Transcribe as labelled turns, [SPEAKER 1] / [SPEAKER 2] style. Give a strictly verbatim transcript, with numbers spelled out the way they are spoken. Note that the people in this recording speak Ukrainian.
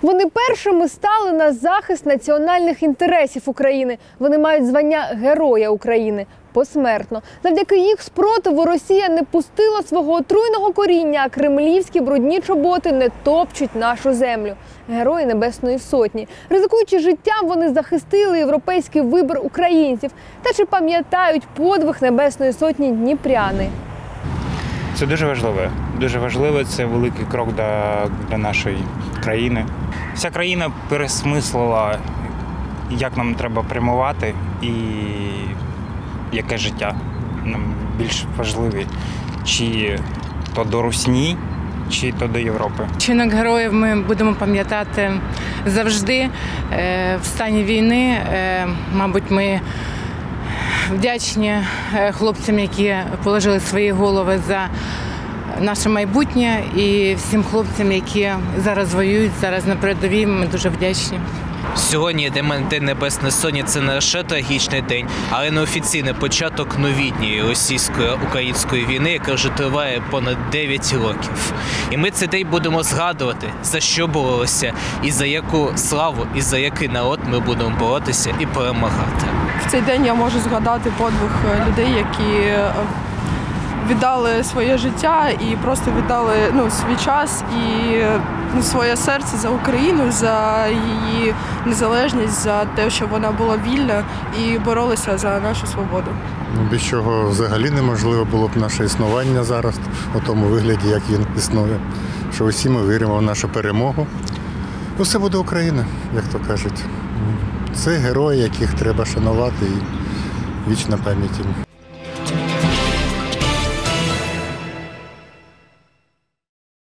[SPEAKER 1] Вони першими стали на захист національних інтересів України. Вони мають звання Героя України посмертно. Завдяки їх спротиву Росія не пустила свого отруйного коріння, а кремлівські брудні чоботи не топчуть нашу землю. Герої Небесної Сотні. Ризикуючи життям, вони захистили європейський вибір українців. Та чи пам'ятають подвиг Небесної Сотні дніпряни?
[SPEAKER 2] Це дуже важливо. Дуже важливо, це великий крок для, для нашої країни. Вся країна пересмислила, як нам треба прямувати і яке життя нам більш важливе. Чи то до Русні, чи то до Європи.
[SPEAKER 3] Чинок героїв ми будемо пам'ятати завжди. В стані війни, мабуть, ми вдячні хлопцям, які положили свої голови за наше майбутнє, і всім хлопцям, які зараз воюють, зараз на передовій, ми дуже вдячні.
[SPEAKER 4] Сьогодні День Небесної Сотні – це не лише трагічний день, але й неофіційний початок новітньої російсько-української війни, яка вже триває понад дев'ять років. І ми цей день будемо згадувати, за що боролися, і за яку славу, і за який народ ми будемо боротися і перемагати.
[SPEAKER 5] В цей день я можу згадати подвиг людей, які віддали своє життя і просто віддали ну, свій час і ну, своє серце за Україну, за її незалежність, за те, щоб вона була вільна і боролися за нашу свободу.
[SPEAKER 6] Без чого взагалі неможливо було б наше існування зараз, у тому вигляді, як він існує. Що усі ми віримо в нашу перемогу. Усе буде Україна, як то кажуть. Це герої, яких треба шанувати і вічна пам'ять їм.